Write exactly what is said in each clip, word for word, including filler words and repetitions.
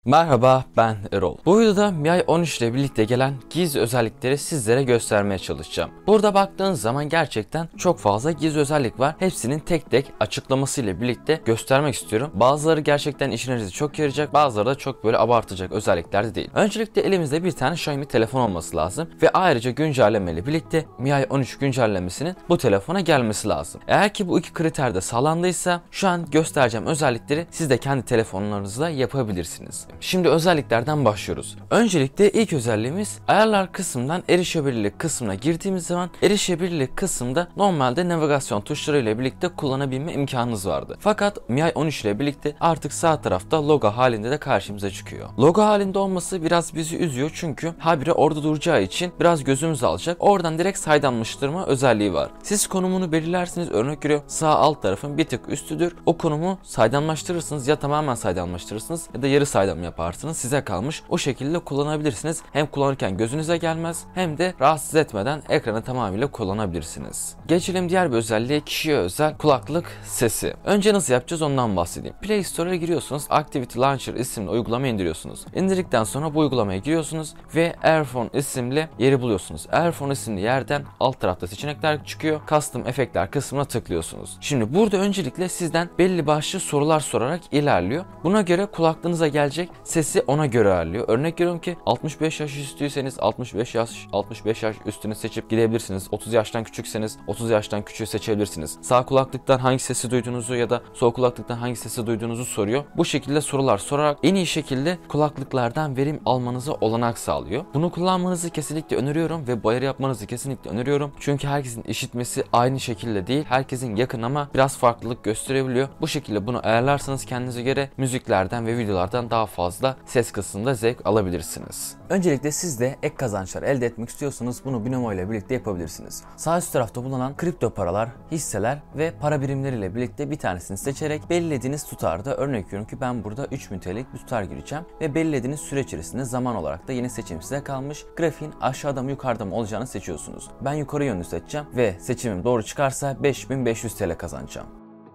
Merhaba, ben Erol. Bu videoda M I on üç ile birlikte gelen gizli özellikleri sizlere göstermeye çalışacağım. Burada baktığınız zaman gerçekten çok fazla gizli özellik var. Hepsinin tek tek açıklaması ile birlikte göstermek istiyorum. Bazıları gerçekten işinizi çok yarayacak, bazıları da çok böyle abartacak özellikler de değil. Öncelikle elimizde bir tane Xiaomi telefon olması lazım ve ayrıca güncelleme ile birlikte M I on üç güncellemesinin bu telefona gelmesi lazım. Eğer ki bu iki kriter de sağlandıysa şu an göstereceğim özellikleri siz de kendi telefonlarınızla yapabilirsiniz. Şimdi özelliklerden başlıyoruz. Öncelikle ilk özelliğimiz ayarlar kısmından erişebilirlik kısmına girdiğimiz zaman erişebilirlik kısmında normalde navigasyon tuşları ile birlikte kullanabilme imkanınız vardı. Fakat M I on üç ile birlikte artık sağ tarafta logo halinde de karşımıza çıkıyor. Logo halinde olması biraz bizi üzüyor çünkü habire orada duracağı için biraz gözümüzü alacak. Oradan direkt saydamlaştırma özelliği var. Siz konumunu belirlersiniz, örnek veriyorum sağ alt tarafın bir tık üstüdür. O konumu saydamlaştırırsınız, ya tamamen saydamlaştırırsınız ya da yarı saydam yaparsınız, size kalmış. O şekilde kullanabilirsiniz. Hem kullanırken gözünüze gelmez hem de rahatsız etmeden ekranı tamamıyla kullanabilirsiniz. Geçelim diğer bir özelliğe, kişiye özel kulaklık sesi. Önce nasıl yapacağız ondan bahsedeyim. Play Store'a giriyorsunuz. Activity Launcher isimli uygulamayı indiriyorsunuz. İndirdikten sonra bu uygulamaya giriyorsunuz ve Airphone isimli yeri buluyorsunuz. Airphone isimli yerden alt tarafta seçenekler çıkıyor. Custom efektler kısmına tıklıyorsunuz. Şimdi burada öncelikle sizden belli başlı sorular sorarak ilerliyor. Buna göre kulaklığınıza gelecek sesi ona göre ayarlıyor. Örnek veriyorum ki altmış beş yaş üstüyseniz altmış beş yaş altmış beş yaş üstünü seçip gidebilirsiniz. otuz yaştan küçükseniz otuz yaştan küçüğü seçebilirsiniz. Sağ kulaklıktan hangi sesi duyduğunuzu ya da sol kulaklıktan hangi sesi duyduğunuzu soruyor. Bu şekilde sorular sorarak en iyi şekilde kulaklıklardan verim almanıza olanak sağlıyor. Bunu kullanmanızı kesinlikle öneriyorum ve bu ayarı yapmanızı kesinlikle öneriyorum. Çünkü herkesin işitmesi aynı şekilde değil. Herkesin yakın ama biraz farklılık gösterebiliyor. Bu şekilde bunu ayarlarsanız kendinize göre müziklerden ve videolardan daha fazla ses kısmında zevk alabilirsiniz. Öncelikle siz de ek kazançlar elde etmek istiyorsanız bunu Binomo ile birlikte yapabilirsiniz. Sağ üst tarafta bulunan kripto paralar, hisseler ve para birimleriyle birlikte bir tanesini seçerek belirlediğiniz tutarda, örnek veriyorum ki ben burada üç bin T L'lik bir tutar gireceğim ve belirlediğiniz süre içerisinde zaman olarak da yine seçim size kalmış. Grafiğin aşağıda mı yukarıda mı olacağını seçiyorsunuz. Ben yukarı yönlü seçeceğim ve seçimim doğru çıkarsa beş bin beş yüz T L kazanacağım.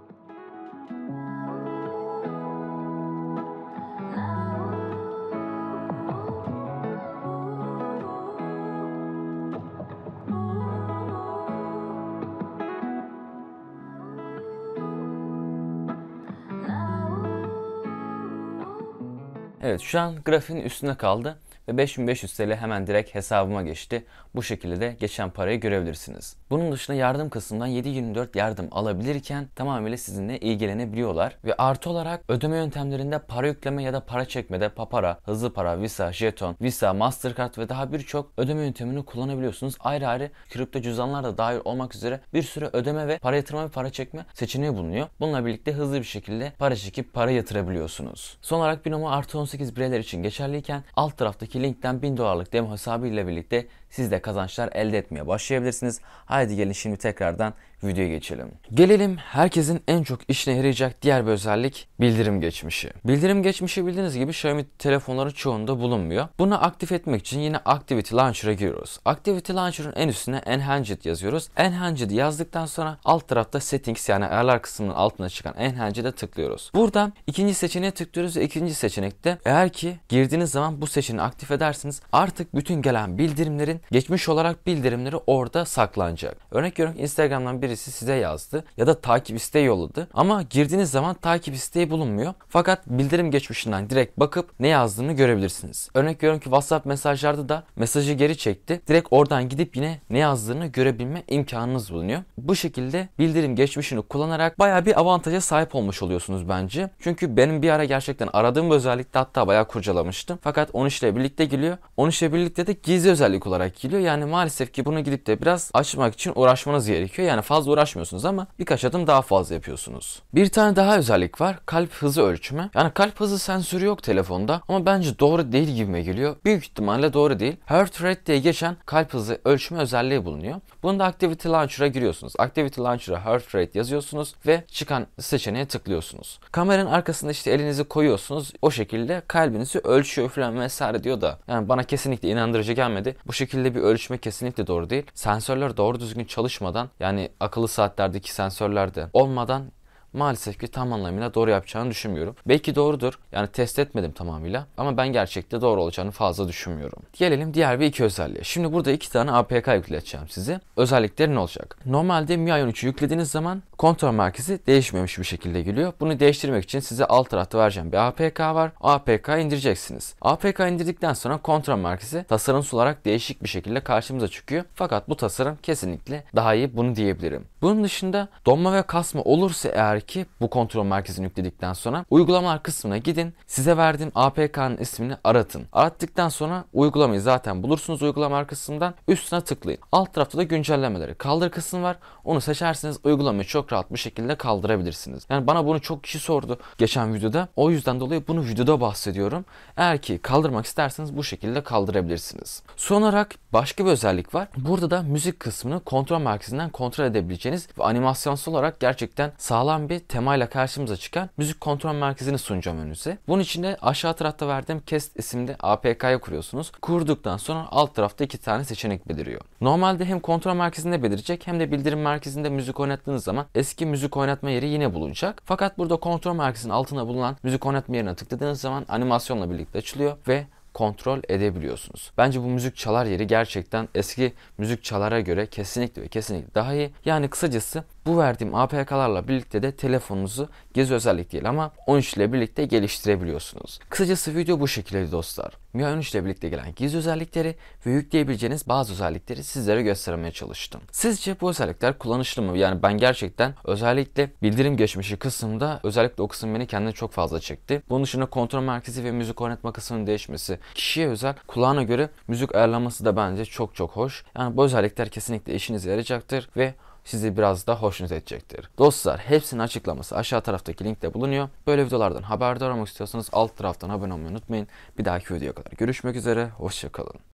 Evet, şu an grafiğin üstüne kaldı ve beş bin beş yüz T L hemen direkt hesabıma geçti. Bu şekilde de geçen parayı görebilirsiniz. Bunun dışında yardım kısmından yedi yirmi dört yardım alabilirken tamamıyla sizinle ilgilenebiliyorlar. Ve artı olarak ödeme yöntemlerinde para yükleme ya da para çekmede Papara, hızlı para, Visa, Jeton, Visa, Mastercard ve daha birçok ödeme yöntemini kullanabiliyorsunuz. Ayrı ayrı kripto cüzdanlar da dahil olmak üzere bir sürü ödeme ve para yatırma ve para çekme seçeneği bulunuyor. Bununla birlikte hızlı bir şekilde para çekip para yatırabiliyorsunuz. Son olarak Binomo artı on sekiz bireyler için geçerliyken alt taraftaki linkten bin dolarlık demo hesabı ile birlikte siz de kazançlar elde etmeye başlayabilirsiniz. Haydi gelin şimdi tekrardan videoya geçelim. Gelelim herkesin en çok işine yarayacak diğer bir özellik, bildirim geçmişi. Bildirim geçmişi bildiğiniz gibi Xiaomi telefonların çoğunda bulunmuyor. Bunu aktif etmek için yine Activity Launcher'a giriyoruz. Activity Launcher'ın en üstüne Enhanced yazıyoruz. Enhanced yazdıktan sonra alt tarafta Settings yani ayarlar kısmının altına çıkan Enhanced'e tıklıyoruz. Buradan ikinci seçeneğe tıklıyoruz ve ikinci seçenekte eğer ki girdiğiniz zaman bu seçeneği aktif edersiniz artık bütün gelen bildirimlerin geçmiş olarak bildirimleri orada saklanacak. Örnek veriyorum Instagram'dan birisi size yazdı ya da takip isteği yolladı ama girdiğiniz zaman takip isteği bulunmuyor. Fakat bildirim geçmişinden direkt bakıp ne yazdığını görebilirsiniz. Örnek veriyorum ki WhatsApp mesajlarda da mesajı geri çekti. Direkt oradan gidip yine ne yazdığını görebilme imkanınız bulunuyor. Bu şekilde bildirim geçmişini kullanarak bayağı bir avantaja sahip olmuş oluyorsunuz bence. Çünkü benim bir ara gerçekten aradığım bir özellikte hatta bayağı kurcalamıştım. Fakat on üç ile birlikte geliyor. on üç ile birlikte de gizli özellik olarak geliyor. Yani maalesef ki bunu gidip de biraz açmak için uğraşmanız gerekiyor. Yani fazla uğraşmıyorsunuz ama birkaç adım daha fazla yapıyorsunuz. Bir tane daha özellik var. Kalp hızı ölçme. Yani kalp hızı sensörü yok telefonda ama bence doğru değil gibime geliyor. Büyük ihtimalle doğru değil. Heart rate diye geçen kalp hızı ölçme özelliği bulunuyor. Bunu da Activity Launcher'a giriyorsunuz. Activity Launcher'a Heart rate yazıyorsunuz ve çıkan seçeneğe tıklıyorsunuz. Kameranın arkasında işte elinizi koyuyorsunuz. O şekilde kalbinizi ölçüyor falan vesaire diyor da yani bana kesinlikle inandırıcı gelmedi. Bu şekilde bir ölçme kesinlikle doğru değil. Sensörler doğru düzgün çalışmadan yani akıllı saatlerdeki sensörlerde olmadan maalesef ki tam anlamıyla doğru yapacağını düşünmüyorum. Belki doğrudur. Yani test etmedim tamamıyla ama ben gerçekte doğru olacağını fazla düşünmüyorum. Gelelim diğer bir iki özelliğe. Şimdi burada iki tane A P K yükleteceğim size. Özellikleri ne olacak? Normalde M I U on üçü yüklediğiniz zaman kontrol merkezi değişmemiş bir şekilde geliyor. Bunu değiştirmek için size alt tarafta vereceğim bir A P K var. O A P K'yı indireceksiniz. A P K indirdikten sonra kontrol merkezi tasarımsal olarak değişik bir şekilde karşımıza çıkıyor. Fakat bu tasarım kesinlikle daha iyi, bunu diyebilirim. Bunun dışında donma ve kasma olursa eğer ki bu kontrol merkezini yükledikten sonra uygulamalar kısmına gidin. Size verdiğim A P K'nın ismini aratın. Arattıktan sonra uygulamayı zaten bulursunuz uygulama kısmından. Üstüne tıklayın. Alt tarafta da güncellemeleri kaldır kısmı var. Onu seçerseniz uygulamayı çok rahat bir şekilde kaldırabilirsiniz. Yani bana bunu çok kişi sordu geçen videoda. O yüzden dolayı bunu videoda bahsediyorum. Eğer ki kaldırmak isterseniz bu şekilde kaldırabilirsiniz. Son olarak başka bir özellik var. Burada da müzik kısmını kontrol merkezinden kontrol edebileceğiniz ve animasyonsal olarak gerçekten sağlam bir temayla karşımıza çıkan müzik kontrol merkezini sunacağım önünüze. Bunun için de aşağı tarafta verdiğim Cast isimli A P K'yı kuruyorsunuz. Kurduktan sonra alt tarafta iki tane seçenek beliriyor. Normalde hem kontrol merkezinde belirecek hem de bildirim merkezinde müzik oynattığınız zaman eski müzik oynatma yeri yine bulunacak. Fakat burada kontrol merkezinin altında bulunan müzik oynatma yerine tıkladığınız zaman animasyonla birlikte açılıyor ve kontrol edebiliyorsunuz. Bence bu müzik çalar yeri gerçekten eski müzik çalara göre kesinlikle ve kesinlikle daha iyi. Yani kısacası bu verdiğim A P K'larla birlikte de telefonunuzu gizli özellik değil ama on üç ile birlikte geliştirebiliyorsunuz. Kısacası video bu şekilde dostlar. M I U on üç ile birlikte gelen gizli özellikleri ve yükleyebileceğiniz bazı özellikleri sizlere göstermeye çalıştım. Sizce bu özellikler kullanışlı mı? Yani ben gerçekten özellikle bildirim geçmişi kısmında özellikle o kısım beni kendine çok fazla çekti. Bunun dışında kontrol merkezi ve müzik oynatma kısmının değişmesi, kişiye özel, kulağına göre müzik ayarlaması da bence çok çok hoş. Yani bu özellikler kesinlikle işinize yarayacaktır ve sizi biraz da hoşnut edecektir. Dostlar, hepsinin açıklaması aşağı taraftaki linkte bulunuyor. Böyle videolardan haberdar olmak istiyorsanız alt taraftan abone olmayı unutmayın. Bir dahaki videoya kadar görüşmek üzere. Hoşça kalın.